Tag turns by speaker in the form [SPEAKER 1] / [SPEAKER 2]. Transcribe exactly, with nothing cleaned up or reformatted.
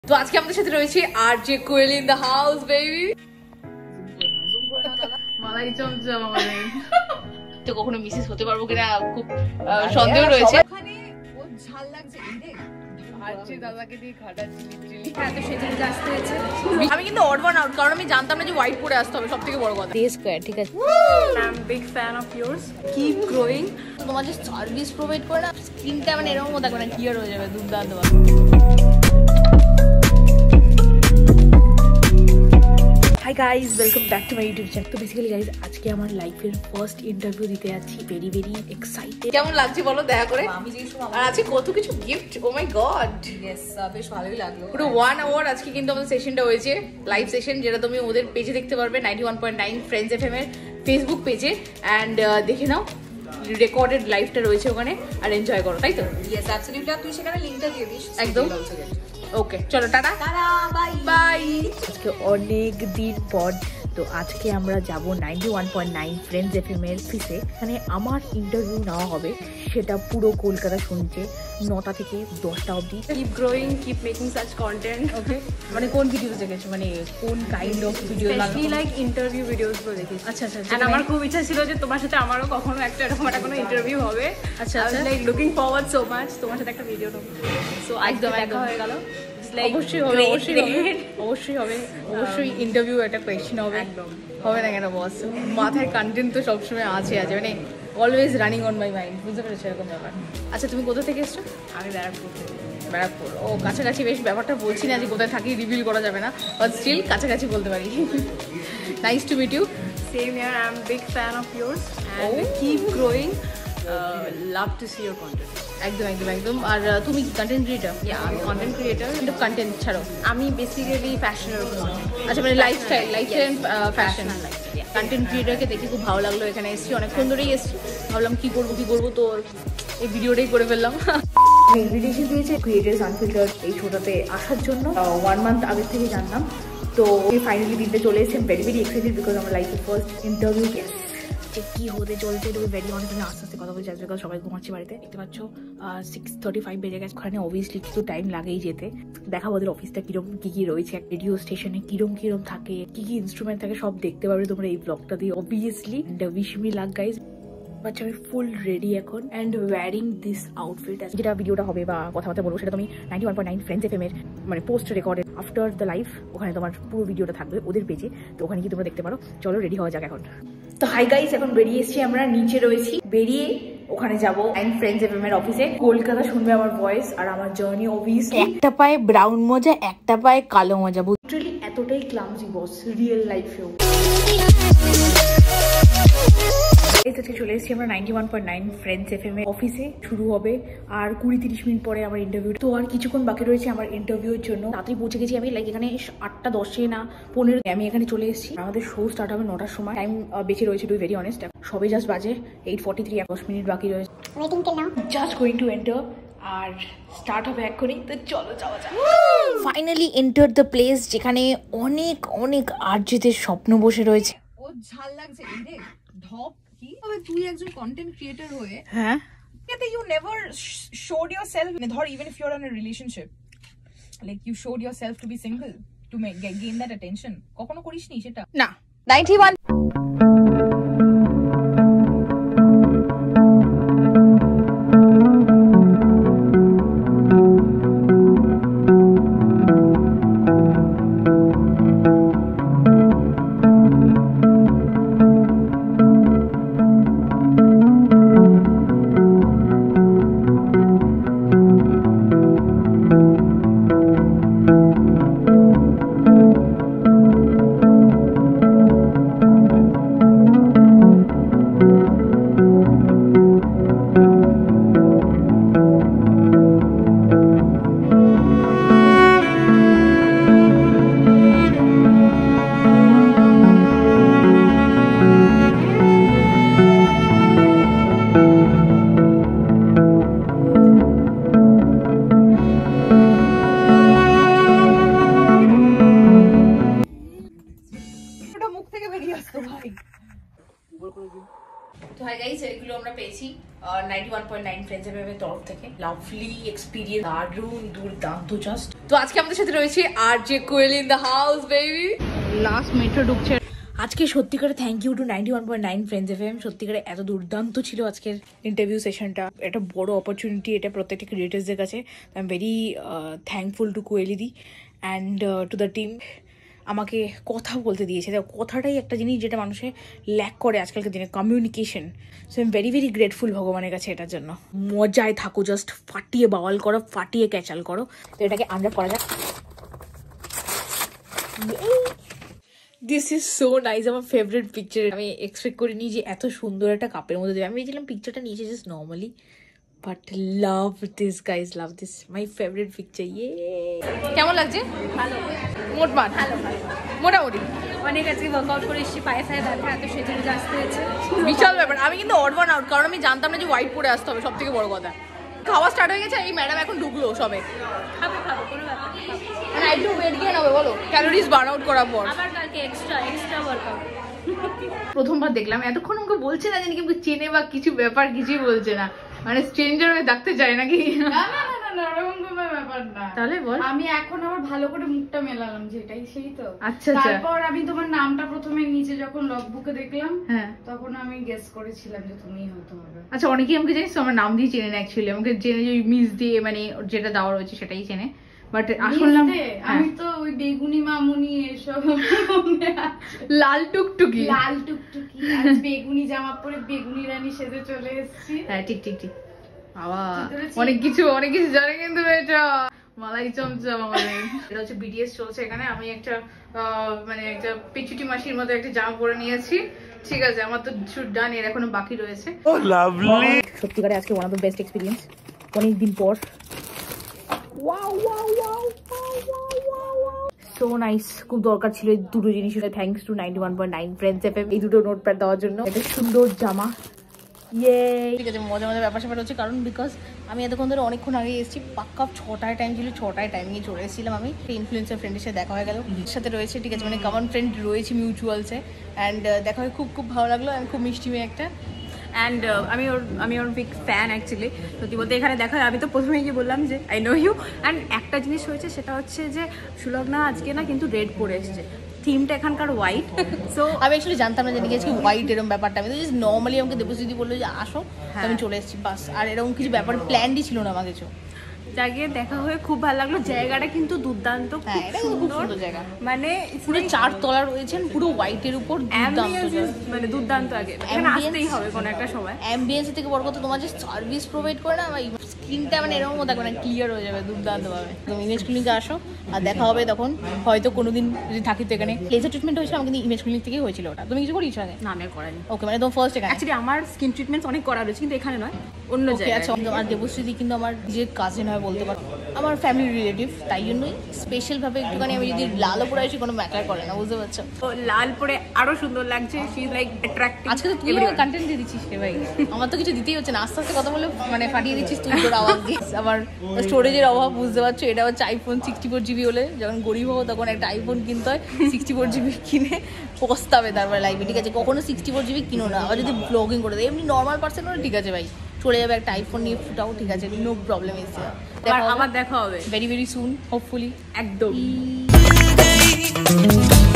[SPEAKER 1] তো আজকে আমাদের সাথে রয়েছে R J Koel in the house baby. মালাই চমচম আমাদের তো কখনো মিসেস হতে পারবো কিনা খুব সন্দেহ রয়েছে। ওখানে ও ঝাল লাগছে রে আজকে দাদাকে দিয়ে খাটাচ্ছি লিটারালি। হ্যাঁ তো সেজন্য আসতে হয়েছে। আমি কিন্তু অড ওয়ান আউট কারণ আমি জানতাম না যে হোয়াইট পরে আসতে হবে, সবথেকে বড় কথা। ডে স্কয়ার ঠিক আছে। I am big fan of yours, keep growing. তোমার যে সার্ভিস প্রোভাইড করে না স্কিনটা মানে এরকম থাকবে না, ক্লিয়ার হয়ে যাবে, দুর্দান্ত। Hi guys, welcome back to my YouTube channel. তো বেসিক্যালি গাইজ আজকে আমার লাইফের ফার্স্ট ইন্টারভিউ দিতে যাচ্ছি, ভেরি ভেরি এক্সাইটেড। কেমন লাগছে বলো দেখা করে? আর আজকে কত কিছু gift, oh my god. Yes, বেশ ভালোই লাগলো। পুরো ওয়ান আওয়ার আজকে কিন্তু আমাদের সেশনটা হয়েছে, লাইভ সেশন, যেটা তুমি ওদের পেজে দেখতে পারবে, ninety one point nine friends FM এর ফেসবুক পেজে। অ্যান্ড দেখে নাও, রেকর্ডেড লাইভটা রয়েছে ওখানে, আর এনজয় করো, তাই তো? Yes absolutely. তুই সেখানে লিংকটা দিয়ে দিস একদম। ওকে চলো, টাটা বাই বাই। আজকে অনেক দিন পর তো আজকে আমরা যাব ninety one point nine friends FM এর অফিসে। মানে আমার ইন্টারভিউ নেওয়া হবে, সেটা পুরো কলকাতা শুনছে, নটা থেকে দশটা অবধি। Keep growing, keep making such content. Okay, মানে কোন ভিডিওস দেখেছো, মানে কোন kind of video? Specially like interview videos গুলো দেখেছি। আচ্ছা আচ্ছা। আর আমার খুব ইচ্ছা ছিল যে তোমার সাথে আমারও কখনো একটা এরকম একটা কোনো ইন্টারভিউ হবে। আচ্ছা আচ্ছা, like looking forward so much তোমার সাথে একটা ভিডিও নেব। সো একদম দেখা হয়ে গেল। অবশ্যই হবে, অবশ্যই হবে, অবশ্যই হবে, অবশ্যই ইন্টারভিউ একটা কোয়েশ্চেন হবে। একদম হবে না কেন বস, মাথায় কন্টেন্ট তো সবসময় আছে আছে মানে always running on my mind, বুঝতে পেরেছো এরকম ব্যাপার। আচ্ছা তুমি কোথা থেকে এসছো? আমি ব্যারাকপুর থেকে। ব্যারাকপুর, ও কাছাকাছি। বেশ, ব্যাপারটা বলছি না যে কোথায় থাকি রিভিল করা যাবে না, বাট স্টিল কাছাকাছি বলতে পারি। Nice to meet you. Same here, I am big fan of yours and keep growing. Love to see your content. একদম একদম একদম। আর তুমি কি কন্টেন্ট ক্রিয়েটার? ইয়া, আমি কন্টেন্ট ক্রিয়েটার, কিন্তু কন্টেন্ট ছাড়ো আমি বেসিক্যালি ফ্যাশনের উপর। আচ্ছা, মানে লাইফস্টাইল লাইফস্টাইল ফ্যাশন কন্টেন্ট ক্রিয়েটারকে দেখে খুব ভালো লাগলো। এখানে এসেছি, অনেকক্ষণ ধরেই এসেছি, ভাবলাম কি করবো কি করবো, তো এই ভিডিওটাই করে ফেললাম। ইনভিটেশন দিয়েছে ক্রিয়েটার্স আনফিল্টার্ড এই শোটাতে আসার জন্য, ওয়ান মান্থ আগের থেকে জানলাম। তো ফাইনালি দিনটা চলে এসেছে, ভেরি ভেরি এক্সাইটেড বিকজ আমার লাইফের ফার্স্ট ইন্টারভিউ। যে কী হতে চলছে তো ভেরি অনেক, আমি আস্তে আস্তে কথা বলছি আজকে, সবাই ঘুমাচ্ছি বাড়িতে, দেখতে পাচ্ছ সিক্স থার্টি ফাইভ বেজে গেছে। ওখানে অবভিয়াসলি কিছু টাইম লাগেই যেতে। দেখাবো ওদের অফিসটা কিরকম, কি কি রয়েছে, রেডিও স্টেশনে কিরম কিরম থাকে, কি কি ইনস্ট্রুমেন্ট থাকে, সব দেখতে পারবে তোমরা এই ব্লগটা দিয়ে obviously. Wish me luck guys. বাচ্চা আমি ফুল রেডি এখন অ্যান্ড ওয়ারিং দিস আউটফিট। যেটা ভিডিওটা হবে বা কথাবার্তা বলবো সেটা তুমি ninety one point nine friends FM এর মানে post recorded after the life, ওখানে তোমার পুরো ভিডিওটা থাকবে ওদের পেজে, তো ওখানে কি তোমরা দেখতে পারো। চলো রেডি হওয়া যাক এখন। তো হাই গাইস, এখন বেরিয়ে এসেছি আমরা, নিচে রয়েছি, বেরিয়ে ওখানে যাবো নাইন ফ্রেন্ডস এফএম এর অফিসে। কলকাতা শুনবে আমার ভয়েস আর আমার জার্নি অবভিয়াসলি। একটা পায়ে ব্রাউন মোজা, একটা পায়ে কালো মোজা, লিটারালি এতটাই ক্লামজি বস রিয়েল লাইফেও। আজকে চলে এসেছি আমরা ninety one point nine friends FM এর অফিসে। শুরু হবে আর কুড়ি তিরিশ মিনিট পরে আমার ইন্টারভিউ। তো আর কিছুক্ষণ বাকি রয়েছে আমার ইন্টারভিউর জন্য। তাড়াতাড়ি পৌঁছে গেছি আমি, লাইক এখানে আটটা দশে না পনেরো আমি এখানে চলে এসেছি। আমাদের শো স্টার্ট হবে নটার সময়, টাইম বেঁচে রয়েছে টু ভেরি অনেস্ট। সবে জাস্ট বাজে এইট ফর্টি থ্রি, দশ মিনিট বাকি রয়েছে, জাস্ট গোয়িং টু এন্টার আর স্টার্ট হবে এক্ষুনি। তো চলো যাওয়া যাক। ফাইনালি এন্টার দ্য প্লেস, যেখানে অনেক অনেক আরজেদের স্বপ্ন বসে রয়েছে। ও ঝাল লাগছে রে ঢপ। তবে তুই একজন কন্টেন্ট ক্রিয়েটর হয়ে, হ্যাঁ, কিন্তু ইউ নেভার শোড ইয়োরসেলফ, ধর even if you are in a relationship, like you showed yourself to be single to make gain that attention. কখনো করিসনি সেটা? না। নাইনটি ওয়ান হাই গাইস, এগুলো আমরা পেয়েছি ninety one point nine friends FM এর তরফ থেকে। লাভলি এক্সপেরিয়েন্স, দারুণ দুর্দান্ত জাস্ট। তো আজকে আমাদের সাথে রয়েছে RJ Koel in the house baby. Last metro ঢুকছে আজকে। সত্যিকারে thank you to ninety one point nine friends FM. সত্যিকারে এত দুর্দান্ত ছিল আজকের ইন্টারভিউ সেশনটা। এটা বড় অপরচুনিটি এটা প্রত্যেকটা ক্রিয়েটার্সদের কাছে। I am very thankful to কোয়েলিদি অ্যান্ড টু দ্য টিম। আমাকে কথা বলতে দিয়েছে, কথাটাই একটা জিনিস যেটা মানুষে ল্যাক করে আজকালকার দিনে, communication. So I am very very grateful ভগবানের কাছে এটার জন্য। মজায় থাকো, জাস্ট ফাটিয়ে বাওয়াল করো, ফাটিয়ে ক্যাচাল করো। তো এটাকে আনরাপ করা যাক। দিস ইজ সো নাইস, আমার ফেভারিট পিকচার। আমি এক্সপেক্ট করিনি যে এত সুন্দর একটা কাপের মধ্যে দেবে। আমি ভেবেছিলাম পিকচারটা নিয়েছে just normally, but love this guys, love this, my favourite picture. ইয়ে কেমন লাগছে?
[SPEAKER 2] ভালো,
[SPEAKER 1] মোটমাট
[SPEAKER 2] ভালো ভালো
[SPEAKER 1] মোটামুটি।
[SPEAKER 2] অনেক আজকে ওয়ার্কআউট করে এসেছি, পায়ে ফায়ে ব্যথা, এত সেজে আসতে হয়েছে।
[SPEAKER 1] বিশাল ব্যাপার। আমি কিন্তু অড ওয়ান আউট, কারণ আমি জানতাম না যে হোয়াইট পরে আসতে হবে। সব থেকে বড় কথা, খাওয়া স্টার্ট হয়ে গেছে। এই ম্যাডাম এখন ঢুকলো সবে।
[SPEAKER 2] খাবো খাবো কোনো ব্যাপার না।
[SPEAKER 1] একটু ওয়েট গেইন হবে বলো, ক্যালোরিজ বার্ন আউট করার পর।
[SPEAKER 2] আবার কালকে এক্সট্রা এক্সট্রা ওয়ার্কআউট।
[SPEAKER 1] প্রথমবার দেখলাম, এতক্ষণ আমাকে বলছে না জানি কিন্তু চেনে বা কিছু ব্যাপার কিছুই বলছে না, মানে স্ট্রেঞ্জার হয়ে ডাকতে চায় নাকি?
[SPEAKER 3] না না না না ওরকম কোনো ব্যাপার না।
[SPEAKER 1] তাহলে বল।
[SPEAKER 3] আমি এখন আবার ভালো করে মুখটা মেলালাম, যেটাই সেই তো।
[SPEAKER 1] আচ্ছা আচ্ছা।
[SPEAKER 3] তারপর আমি তোমার নামটা প্রথমে নিচে যখন লগবুকে দেখলাম,
[SPEAKER 1] হ্যাঁ,
[SPEAKER 3] তখন আমি গেস করেছিলাম যে তুমিই হতে হবে।
[SPEAKER 1] আচ্ছা, অনেকেই আমাকে জানিস আমার নাম দিয়ে চেনে না অ্যাকচুয়ালি। আমাকে চেনে যে মিস দিয়ে, মানে যেটা দেওয়া রয়েছে সেটাই চেনে। বাট আসলে
[SPEAKER 3] আমি তো ওই বেগুনি মামুনি এসব
[SPEAKER 1] লাল টুকটুকি,
[SPEAKER 3] লাল টুকটুকি আর বেগুনি জামা পরে বেগুনি রানী সেজে চলে এসেছি।
[SPEAKER 1] হ্যাঁ ঠিক ঠিক ঠিক। বাবা অনেক কিছু অনেক কিছু জানে কিন্তু এটা মালাই চমচম আমাদের। এটা হচ্ছে বিটিএস চলছে এখানে। আমি একটা মানে একটা পিচুটি মাসির মতো একটা জামা পরে নিয়েছি। ঠিক আছে, আমার তো শুট ডান, এর এখনো বাকি রয়েছে। Oh lovely. সত্যিকারে আজকে one of the best experience অনেকদিন পর। Wow wow wow wow, so nice. খুব দরকার ছিল এই দুটো জিনিস। Thanks to ninety one point nine friends FM এই দুটো নোটপ্যাড দেওয়ার জন্য। এটা সুন্দর জামা। ইয়ে ঠিক আছে, মজা মজা ব্যাপার স্যাপার হচ্ছে, কারণ বিকজ আমি এতক্ষণ ধরে অনেকক্ষণ আগে এসেছি। পাক্কা ছটায় টাইম ছিল, ছটায় টাইম নিয়ে চলে এসেছিলাম। আমি ইনফ্লুয়েন্সার ফ্রেন্ডের সাথে দেখা হয়ে গেল, সাথে রয়েছে ঠিক আছে, মানে কমন ফ্রেন্ড রয়েছে মিউচুয়ালসে। অ্যান্ড দেখা হয়ে খুব খুব ভালো লাগলো। অ্যান্ড খুব মিষ্টি মেয়ে একটা।
[SPEAKER 2] অ্যান্ড আমি ওর আমি ওর বিগ ফ্যান অ্যাকচুয়ালি। সত্যি বলতে এখানে দেখা হয়, আমি তো প্রথমেই গিয়ে বললাম যে আই নো ইউ। অ্যান্ড একটা জিনিস হয়েছে, সেটা হচ্ছে যে সুলগ্না আজকে না কিন্তু রেড পরে এসেছে। থিমটা এখানকার হোয়াইট। সো
[SPEAKER 1] আমি অ্যাকচুয়ালি জানতাম না যে আজকে হোয়াইট এরকম ব্যাপারটা। আমি তো জাস্ট নর্মালি আমাকে দেবশ্রীদি বললো যে আসো, আমি চলে এসেছি বাস। আর এরকম কিছু ব্যাপার প্ল্যানই ছিল না আমার কিছু।
[SPEAKER 2] জায়গায় দেখা হয়ে খুব ভালো লাগলো। জায়গাটা কিন্তু দুর্দান্ত,
[SPEAKER 1] হ্যাঁ এটা খুব সুন্দর জায়গা।
[SPEAKER 2] মানে
[SPEAKER 1] পুরো চার তলা রয়েছেন, পুরো হোয়াইটের উপর,
[SPEAKER 2] মানে দুর্দান্ত। আগে এখানে আসতেই হবে কোনো একটা সময়।
[SPEAKER 1] অ্যাম্বিয়েন্স থেকে বড় কথা তোমার যে সার্ভিস প্রোভাইড করে না, আমার স্ক্রিনটা মানে এরকম থাকবে না, ক্লিয়ার হয়ে যাবে দুর্দান্ত ভাবে। তুমি ইমেজ ক্লিনিকে আসো আর দেখা হবে তখন। হয়তো কোনোদিন যদি থাকি তো এখানে। লেজার ট্রিটমেন্ট হয়েছিল আমার, কিন্তু ইমেজ ক্লিনিক থেকেই হয়েছিল ওটা। তুমি কিছু করিস আগে?
[SPEAKER 2] না আমি করাইনি।
[SPEAKER 1] ওকে, মানে তোমার ফার্স্ট এখানে।
[SPEAKER 2] অ্যাকচুয়ালি আমার স্কিন ট্রিটমেন্টস অনেক করা রয়েছে, কিন্তু এখানে নয়, অন্য জায়গায়।
[SPEAKER 1] আচ্ছা, আমার দেবশ্রীদি কিন্তু আমার যে কাজিন হয় বলতে পারো, আমার ফ্যামিলি রিলেটিভ। তাই জন্যই স্পেশালভাবে একটুখানি আমি যদি লালও পরে আসি কোনো ম্যাটার করে না, বুঝতে পারছো?
[SPEAKER 2] তো লাল পরে আরো সুন্দর লাগছে। She is like attractive.
[SPEAKER 1] আজকে তো তুই আমার কন্টেন্ট দিয়ে দিচ্ছিস রে ভাই। আমার তো কিছু দিতেই হচ্ছে না, আস্তে আস্তে কথা বলে মানে ফাটিয়ে দিচ্ছিস তুই তোর আওয়াজ দিয়ে। আমার স্টোরেজের অভাব, বুঝতে পারছো? এটা হচ্ছে আইফোন সিক্সটি ফোর জিবি হলে, যখন গরিব হবো তখন একটা আইফোন কিনতে হয়। সিক্সটি ফোর জিবি কিনে পস্তাবে তারপরে লাইফে। ঠিক আছে, কখনো সিক্সটি ফোর জিবি কিনো না। আবার যদি ব্লগিং করে দেয়, এমনি নর্মাল পার্সেন্ট হলে ঠিক আছে ভাই, চলে যাবে একটা আইফোন নিয়ে ফুটাও, ঠিক আছে, নো প্রবলেম। এসে
[SPEAKER 2] আমার দেখা হবে
[SPEAKER 1] ভেরি ভেরি সুন হোপফুলি।
[SPEAKER 2] একদম।